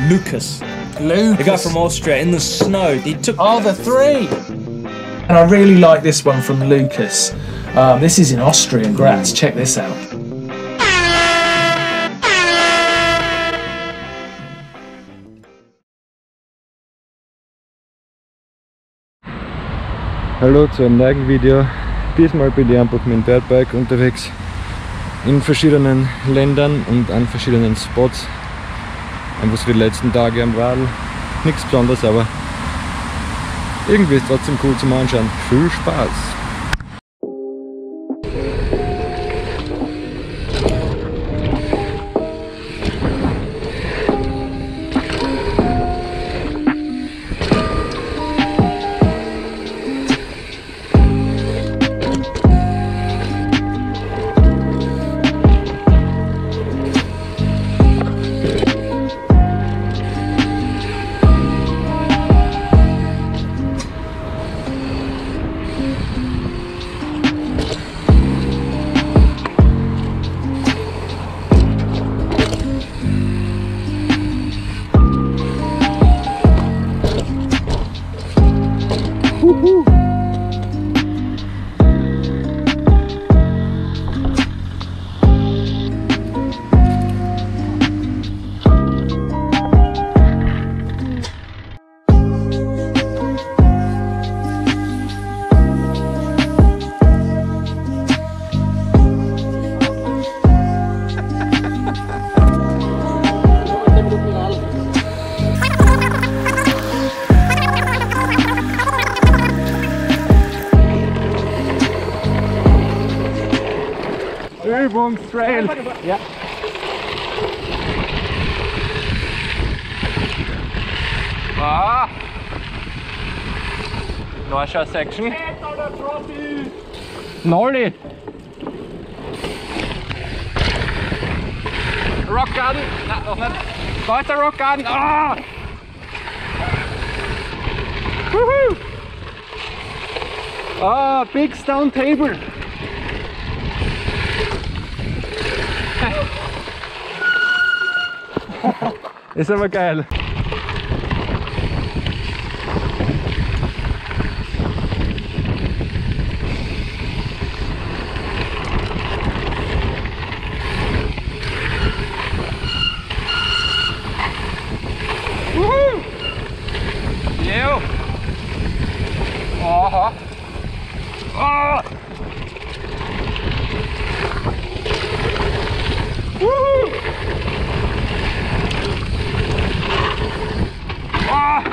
Lucas. Lucas. The guy from Austria in the snow. He took. Oh, the three. And I really like this one from Lucas. This is in Austria, Graz. Check this out. Hallo zu einem neuen Video. Diesmal bin ich einfach mit dem Dirtbike unterwegs in verschiedenen Ländern und an verschiedenen Spots. Einfach so die letzten Tage am Radl. Nichts Besonderes, aber irgendwie ist es trotzdem cool zum Anschauen. Viel Spaß! Übungstrail. Ja. Ah. North section. Nolly. Rock Garden. Na, noch nicht. Da ist der Rock Garden. Ah. Woohoo. Ah, big stone table. Ist aber geil. Woohoo! Yeah. Aha. Ah. Woohoo! Ah.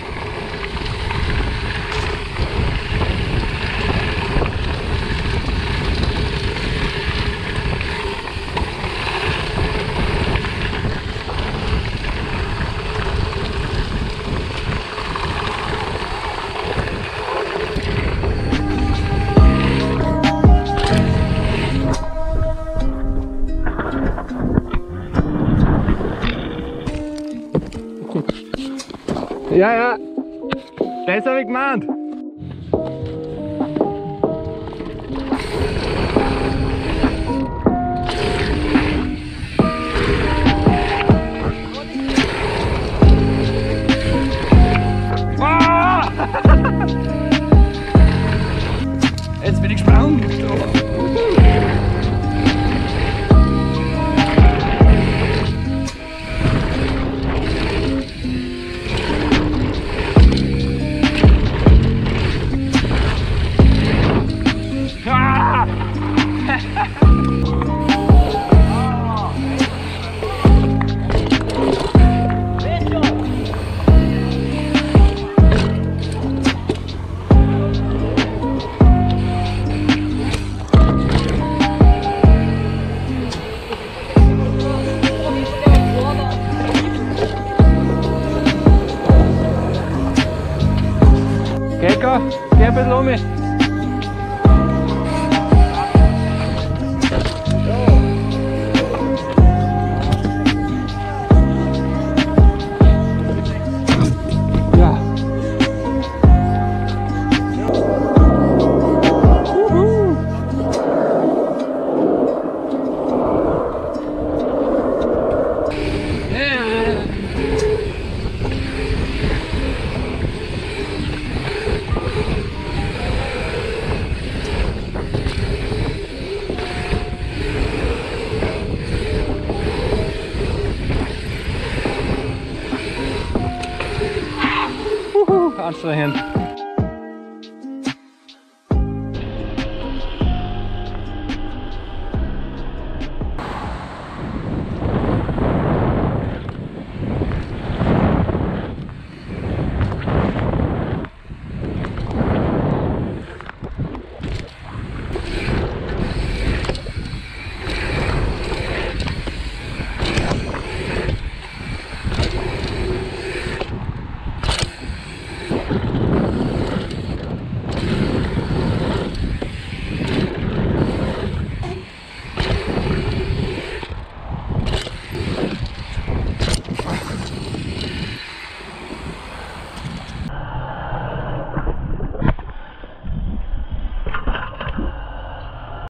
Ja, ja, das habe ich gemeint. Ah! Jetzt bin ich gespannt. anstrengend.